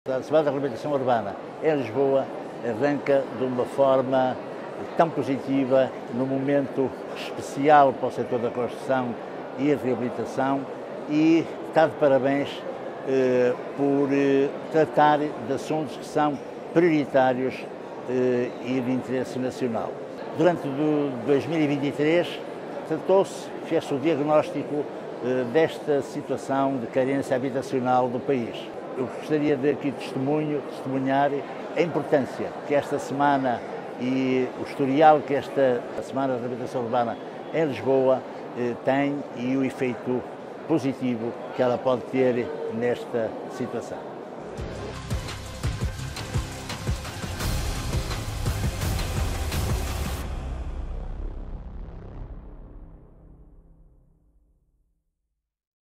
A Semana da Reabilitação Urbana em Lisboa arranca de uma forma tão positiva, num momento especial para o setor da construção e a reabilitação, e está de parabéns por tratar de assuntos que são prioritários e de interesse nacional. Durante 2023 tratou-se, fez-se o diagnóstico desta situação de carência habitacional do país. Eu gostaria de aqui testemunhar a importância que esta semana e o historial que esta Semana da Reabilitação Urbana em Lisboa tem e o efeito positivo que ela pode ter nesta situação.